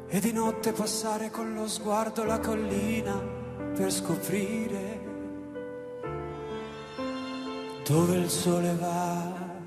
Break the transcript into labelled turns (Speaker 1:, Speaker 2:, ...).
Speaker 1: e di notte passare con lo sguardo la collina per scoprire dove il sole va.